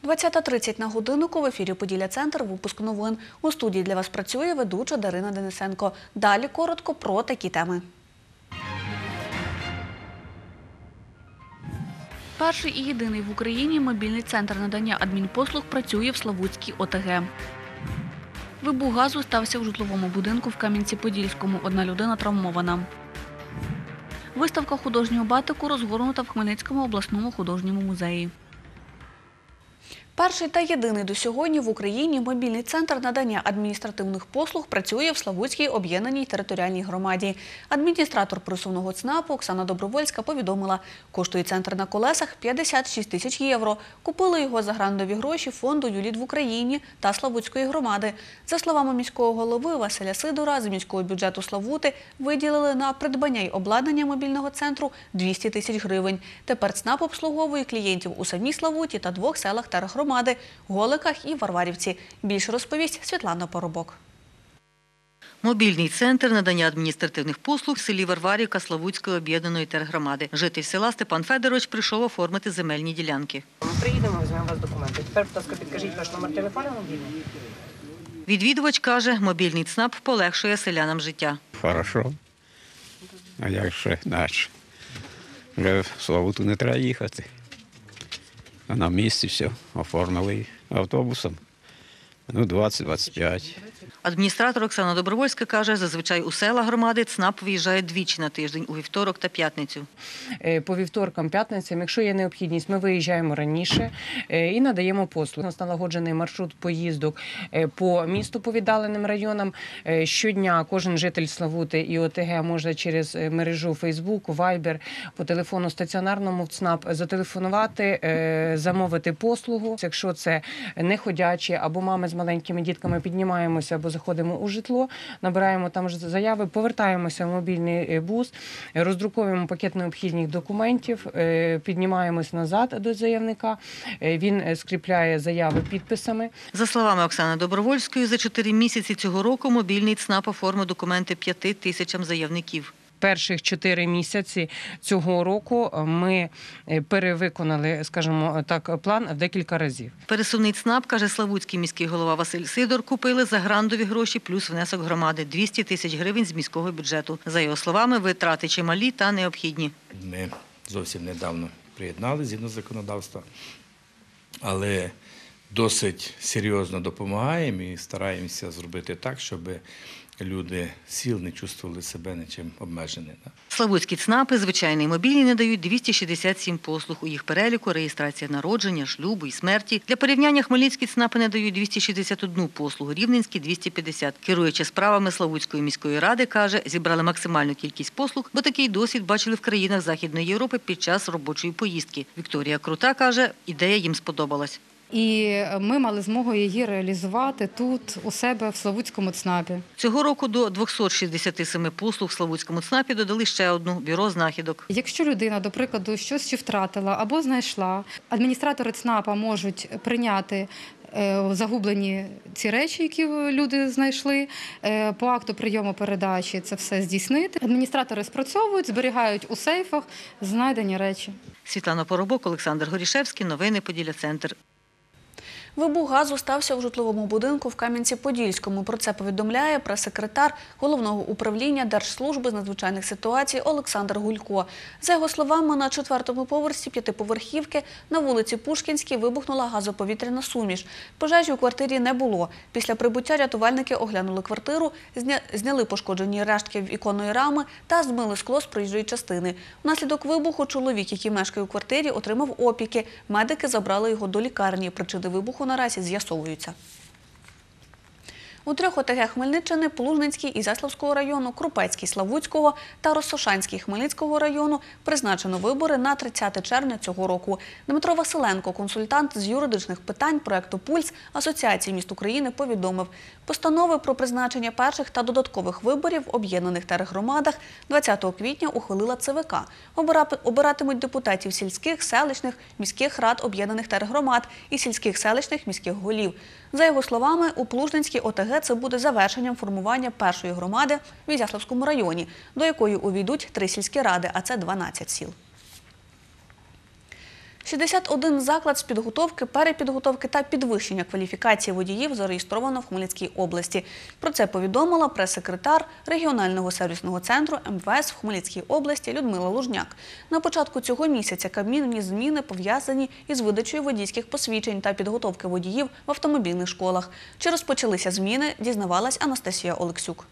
20:30 на годиннику в ефірі «Поділля-Центр», випуск новин. У студії для вас працює ведуча Дарина Денисенко. Далі коротко про такі теми. Перший і єдиний в Україні мобільний центр надання адмінпослуг працює в Славутській ОТГ. Вибух газу стався у житловому будинку в Кам'янці-Подільському. Одна людина травмована. Виставка художнього батику розгорнута в Хмельницькому обласному художньому музеї. Перший та єдиний до сьогодні в Україні мобільний центр надання адміністративних послуг працює в Славутській об'єднаній територіальній громаді. Адміністратор присувного ЦНАПу Оксана Добровольська повідомила, коштує центр на колесах 56 тисяч євро. Купили його за грантові гроші фонду «ЮЛІТ в Україні» та Славутської громади. За словами міського голови Василя Сидора, з міського бюджету Славути виділили на придбання й обладнання мобільного центру 200 тисяч гривень. Тепер ЦНАП обслуговує клієнтів у самій Славуті та двох селах тергромади – Голиках і Варварівці. Більше розповість Світлана Поробок. Мобільний центр надання адміністративних послуг в селі Варварівка Славутської об'єднаної тергромади. Житель села Степан Федорович прийшов оформити земельні ділянки. Ми приїдемо, візьмемо у вас документи. Тепер, будь ласка, підкажіть ваш номер телефону мобільний. Відвідувач каже, мобільний ЦНАП полегшує селянам життя. Хорошо. А як ще наче? Вже в Славуту не треба їхати. А на місці все оформили автобусом. 20-25. Адміністратор Оксана Добровольська каже, зазвичай у села громади ЦНАП виїжджає двічі на тиждень – у вівторок та п'ятницю. По вівторкам, п'ятницям, якщо є необхідність, ми виїжджаємо раніше і надаємо послуги. У нас налагоджений маршрут поїздок по місту, по віддаленим районам. Щодня кожен житель Славути і ОТГ може через мережу Facebook, Viber, по телефону стаціонарному в ЦНАП зателефонувати, замовити послугу. Якщо це неходячі або мами з маленькими дітками, піднімаємося або заходимо у житло, набираємо там заяви, повертаємося в мобільний бус, роздруковуємо пакет необхідних документів, піднімаємося назад до заявника, він скріпляє заяви підписами. За словами Оксани Добровольської, за 4 місяці цього року мобільний ЦНАП оформив документи 5 тисячам заявників. Перших 4 місяці цього року ми перевиконали, скажімо так, план в декілька разів. Пересувний ЦНАП, каже Славутський міський голова Василь Сидор, купили за грантові гроші плюс внесок громади – 200 тисяч гривень з міського бюджету. За його словами, витрати чималі та необхідні. Ми зовсім недавно приєднали згідно законодавства, але досить серйозно допомагаємо і стараємося зробити так, щоб люди сіл не чувствували себе нічим обмеженими. Славутські ЦНАПи, звичайні і мобільні, надають 267 послуг. У їх переліку реєстрація народження, шлюбу і смерті. Для порівняння хмельницькі ЦНАПи надають 261 послугу, рівненські – 250. Керуючи справами Славутської міської ради, каже, зібрали максимальну кількість послуг, бо такий досвід бачили в країнах Західної Європи під час робочої поїздки. Вікторія Крута каже, ідея їм сподобалась. І ми мали змогу її реалізувати тут, у себе, в Славутському ЦНАПі. Цього року до 267 послуг в Славутському ЦНАПі додали ще одну – бюро знахідок. Якщо людина, до прикладу, щось чи втратила або знайшла, адміністратори ЦНАПа можуть прийняти загублені ці речі, які люди знайшли, по акту прийому передачі це все здійснити. Адміністратори спрацьовують, зберігають у сейфах знайдені речі. Світлана Поробок, Олександр Горішевський. Новини «Поділля-Центр». Вибух газу стався у житловому будинку в Кам'янці-Подільському. Про це повідомляє прес-секретар Головного управління Держслужби з надзвичайних ситуацій Олександр Гулько. За його словами, на 4-му поверсі 5-поверхівки на вулиці Пушкінській вибухнула газоповітряна суміш. Пожежі у квартирі не було. Після прибуття рятувальники оглянули квартиру, зняли пошкоджені рештки віконної рами та змили скло з проїжджої частини. Внаслідок вибуху чоловік, який мешкає у квартирі, отримав опіки. Медики забрали його до лікарні. Причини вибуху наразі з'ясовуються. У 3 ОТГ Хмельниччини – Плужницький Ізяславського району, Крупецький Славутського та Росошанський Хмельницького району – призначено вибори на 30 червня цього року. Дмитро Василенко, консультант з юридичних питань проєкту «Пульс» Асоціації міст України, повідомив, постанови про призначення перших та додаткових виборів в об'єднаних тергромадах 20 квітня ухвалила ЦВК. Обиратимуть депутатів сільських, селищних, міських рад об'єднаних тергромад і сільських, селищних, міських голів. За його словами, у Плужницькій ОТГ це буде завершенням формування першої громади в Ізяславському районі, до якої увійдуть 3 сільські ради, а це 12 сіл. 61 заклад з підготовки, перепідготовки та підвищення кваліфікації водіїв зареєстровано в Хмельницькій області. Про це повідомила прес-секретар регіонального сервісного центру МВС в Хмельницькій області Людмила Лужняк. На початку цього місяця Кабмін вніс зміни, пов'язані із видачею водійських посвідчень та підготовки водіїв в автомобільних школах. Чи розпочалися зміни, дізнавалась Анастасія Олексюк.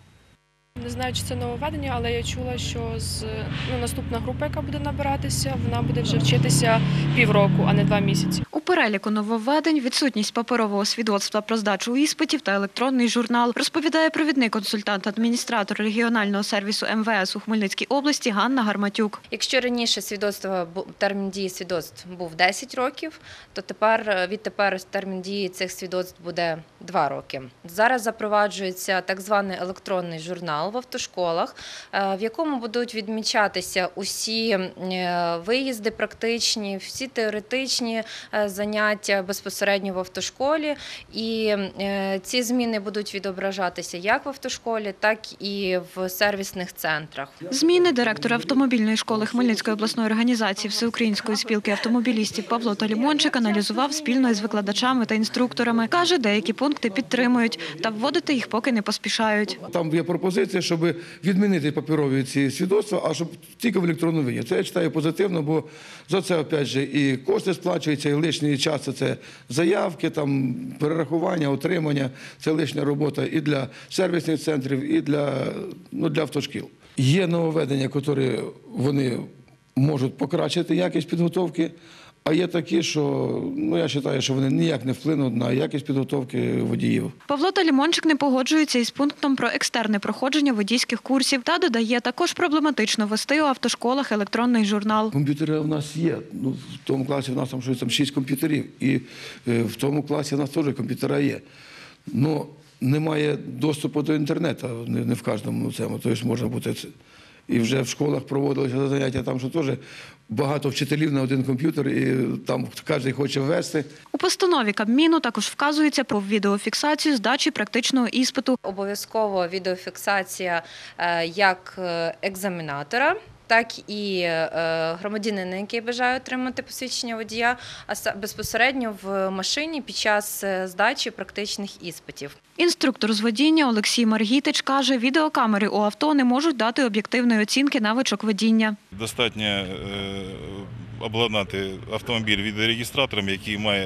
Не знаю, чи це нововведення, але я чула, що наступна група, яка буде набиратися, вона буде вже вчитися півроку, а не 2 місяці. У переліку нововведень відсутність паперового свідоцтва про здачу іспитів та електронний журнал, розповідає провідний консультант-адміністратор регіонального сервісу МВС у Хмельницькій області Ганна Гарматюк. Якщо раніше термін дії свідоцтв був 10 років, то відтепер термін дії цих свідоцтв буде 2 роки. Зараз запроваджується так званий електронний журнал в автошколах, в якому будуть відмічатися усі виїзди практичні, всі теоретичні заняття безпосередньо в автошколі. І ці зміни будуть відображатися як в автошколі, так і в сервісних центрах. Зміни директора автомобільної школи Хмельницької обласної організації Всеукраїнської спілки автомобілістів Павло Талімончик аналізував спільно із викладачами та інструкторами. Каже, деякі пункти підтримують, та вводити їх поки не поспішають. Там є пропозиція, щоб відмінити паперові ці свідоцтва, а щоб тільки в електронному вигляді. Це я вважаю позитивно, бо за це, опять же, і кошти сплачуються, і лишній час – це заявки, там, перерахування, отримання. Це лишня робота і для сервісних центрів, і для автошкіл. Є нововведення, які вони можуть покращити якість підготовки, а є такі, що, я вважаю, що вони ніяк не вплинуть на якість підготовки водіїв. Павло Талімончик не погоджується із пунктом про екстерне проходження водійських курсів та додає, також проблематично вести у автошколах електронний журнал. Комп'ютери у нас є. В тому класі у нас там 6 комп'ютерів, і в тому класі у нас теж комп'ютери є. Но немає доступу до інтернету, не в кожному цьому, тобто можна бути. І вже в школах проводилися заняття, там що теж багато вчителів на один комп'ютер, і там кожен хоче ввести. У постанові Кабміну також вказується про відеофіксацію здачі практичного іспиту. Обов'язково відеофіксація як екзаменатора, так і громадянина, який бажає отримати посвідчення водія, а безпосередньо в машині під час здачі практичних іспитів. Інструктор з водіння Олексій Маргітич каже, відеокамери у авто не можуть дати об'єктивної оцінки навичок водіння. Достатньо обладнати автомобіль відеорегістратором, який має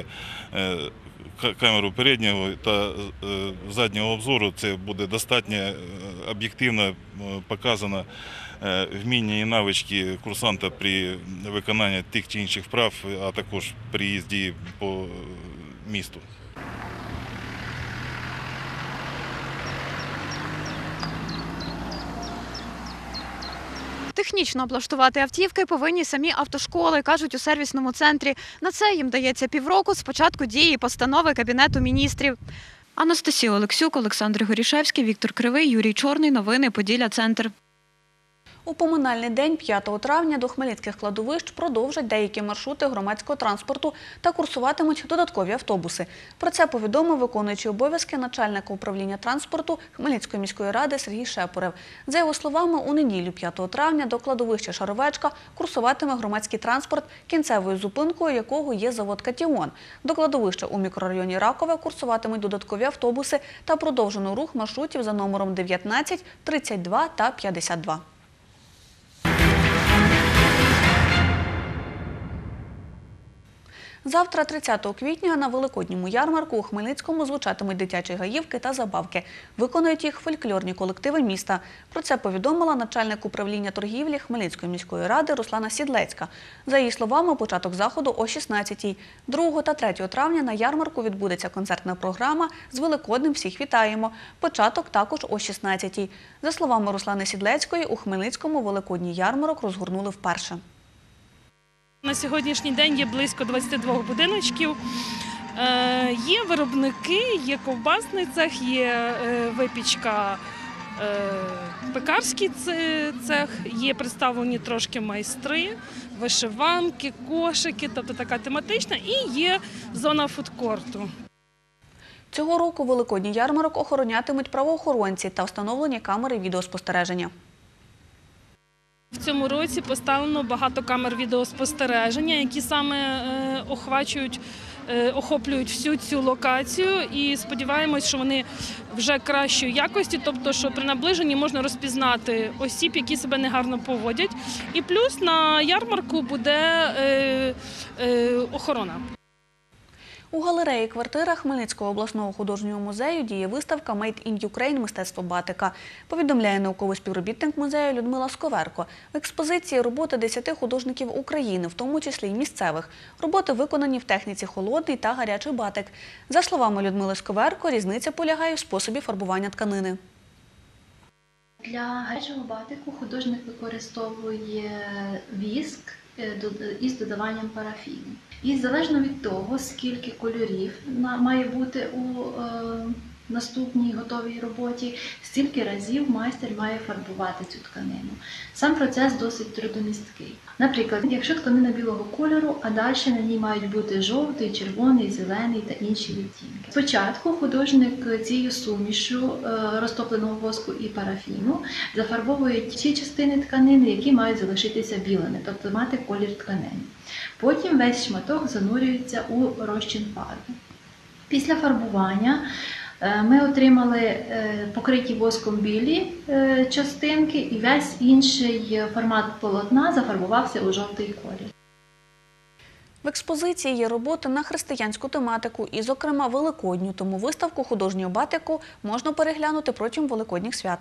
камеру переднього та заднього обзору. Це буде достатньо об'єктивно показано вміння і навички курсанта при виконанні тих чи інших вправ, а також при їзді по місту. Технічно облаштувати автівки повинні самі автошколи, кажуть у сервісному центрі. На це їм дається півроку з початку дії постанови Кабінету міністрів. Анастасія Олексюк, Олександр Горішевський, Віктор Кривий, Юрій Чорний. Новини Поділля-Центр. У поминальний день 5 травня до хмельницьких кладовищ продовжать деякі маршрути громадського транспорту та курсуватимуть додаткові автобуси. Про це повідомив виконуючий обов'язки начальника управління транспорту Хмельницької міської ради Сергій Шепурев. За його словами, у неділю 5 травня до кладовища Шаровечка курсуватиме громадський транспорт, кінцевою зупинкою якого є завод «Катіон». До кладовища у мікрорайоні Ракове курсуватимуть додаткові автобуси та продовжено рух маршрутів за номером 19, 32 та 52. Завтра, 30 квітня, на Великодньому ярмарку у Хмельницькому звучатимуть дитячі гаївки та забавки. Виконують їх фольклорні колективи міста. Про це повідомила начальник управління торгівлі Хмельницької міської ради Руслана Сідлецька. За її словами, початок заходу о 16-й. 2 та 3 травня на ярмарку відбудеться концертна програма «З Великоднем всіх вітаємо». Початок також о 16-й. За словами Руслани Сідлецької, у Хмельницькому Великодній ярмарок розгорнули вперше. На сьогоднішній день є близько 22 будиночків. Є виробники, є ковбасний цех, є випічка, пекарський цех, є представлені трошки майстри, вишиванки, кошики, тобто така тематична, і є зона фудкорту. Цього року Великодній ярмарок охоронятимуть правоохоронці та встановлені камери відеоспостереження. В цьому році поставлено багато камер відеоспостереження, які саме охоплюють всю цю локацію, і сподіваємось, що вони вже кращої якості, тобто, що при наближенні можна розпізнати осіб, які себе негарно поводять. І плюс на ярмарку буде охорона. У галереї «Квартира» Хмельницького обласного художнього музею діє виставка «Made in Ukraine. Мистецтво батика». Повідомляє науковий співробітник музею Людмила Сковерко. В експозиції роботи 10 художників України, в тому числі й місцевих. Роботи виконані в техніці холодний та гарячий батик. За словами Людмили Сковерко, різниця полягає в способі фарбування тканини. Для гарячого батику художник використовує віск із додаванням парафіну. І залежно від того, скільки кольорів має бути у наступній готовій роботі, стільки разів майстер має фарбувати цю тканину. Сам процес досить трудомісткий. Наприклад, якщо тканина білого кольору, а далі на ній мають бути жовтий, червоний, зелений та інші відтінки. Спочатку художник цією сумішю розтопленого воску і парафіну зафарбовує ті частини тканини, які мають залишитися білими, тобто мати колір тканини. Потім весь шматок занурюється у розчин фарби. Після фарбування ми отримали покриті воском білі частинки, і весь інший формат полотна зафарбувався у жовтий колір. В експозиції є роботи на християнську тематику і, зокрема, великодню, тому виставку художнього батику можна переглянути протягом великодніх свят.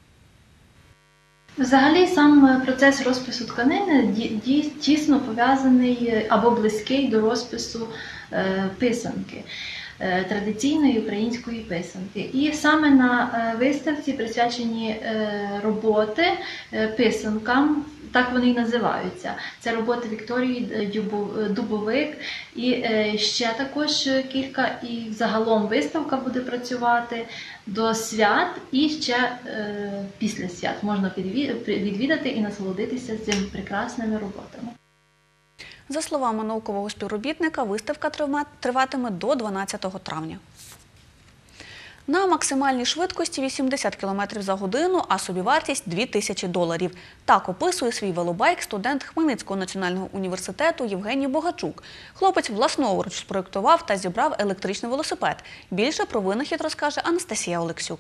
Взагалі, сам процес розпису тканини тісно пов'язаний або близький до розпису писанки, традиційної української писанки. І саме на виставці присвячені роботи писанкам, так вони і називаються. Це роботи Вікторії Дубовик і ще також кілька, і загалом виставка буде працювати до свят і ще після свят. Можна відвідати і насолодитися цими прекрасними роботами. За словами наукового співробітника, виставка триватиме до 12 травня. На максимальній швидкості 80 км за годину, а собівартість $2000. Так описує свій велобайк студент Хмельницького національного університету Євгеній Богачук. Хлопець власноруч спроєктував та зібрав електричний велосипед. Більше про винахід розкаже Анастасія Олексюк.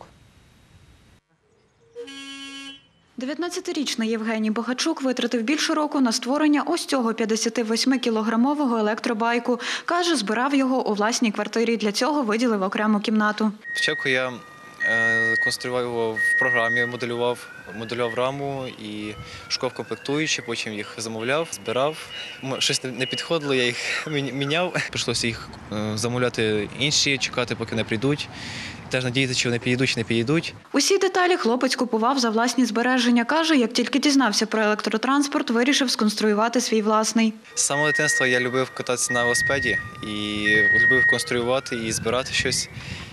19-річний Євгеній Богачук витратив більше року на створення ось цього 58-кілограмового електробайку. Каже, збирав його у власній квартирі. Для цього виділив окрему кімнату. Спочатку я конструював його в програмі, моделював раму і шукав комплектуючі, потім їх замовляв, збирав. Щось не підходило, я їх міняв. Прийшлося їх замовляти інші, чекати, поки не прийдуть. Теж надіятися, чи вони підійдуть, чи не підійдуть. Усі деталі хлопець купував за власні збереження. Каже, як тільки дізнався про електротранспорт, вирішив сконструювати свій власний. З самого дитинства я любив кататися на велосипеді і любив конструювати і збирати щось.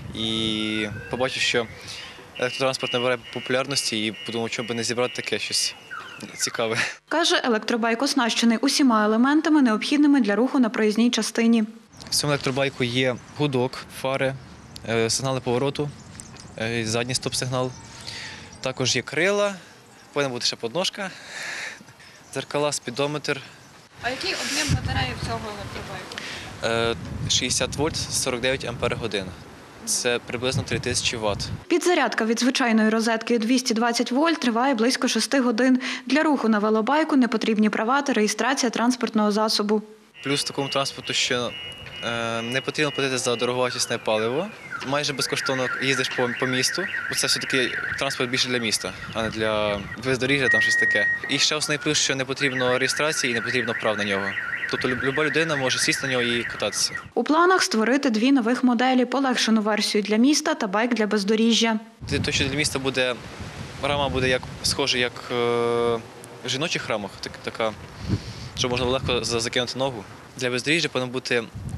І побачив, що електротранспорт набирає популярності і подумав, чому би не зібрати таке щось цікаве. Каже, електробайк оснащений усіма елементами, необхідними для руху на проїзній частині. В цьому електробайку є гудок, фари, сигнали повороту, задній стоп-сигнал. Також є крила, повинна бути ще подножка, дзеркала, спідометр. А який об'єм батареї в цього електробайку? 60 вольт, 49 ампер-годин. Це приблизно 3000 Вт. Підзарядка від звичайної розетки 220 вольт триває близько 6 годин. Для руху на велобайку не потрібні права та реєстрація транспортного засобу. Плюс в такому транспорту, що не потрібно платити за дороговартісне паливо. Майже безкоштовно їздиш по місту, бо це все-таки транспорт більше для міста, а не для бездоріжжя, там щось таке. І ще основний плюс, що не потрібно реєстрації і не потрібно прав на нього. Тобто люба людина може сісти на нього і кататися. У планах створити 2 нових моделі – полегшену версію для міста та байк для бездоріжжя. Те, що для міста буде, рама буде схожа, як в жіночих рамах, така, що можна легко закинути ногу. Для бездоріжжя повинно бути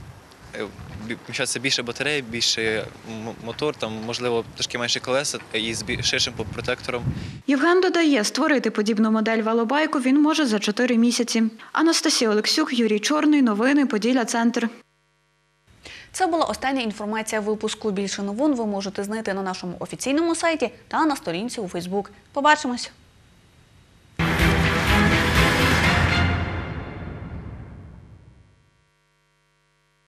вміщатися більше батареї, більше мотор, там, можливо, трошки менше колеса і з ширшим протектором. Євген додає, створити подібну модель велобайку він може за 4 місяці. Анастасія Олексюк, Юрій Чорний. Новини Поділля-Центр. Це була остання інформація випуску. Більше новин ви можете знайти на нашому офіційному сайті та на сторінці у Фейсбук. Побачимось!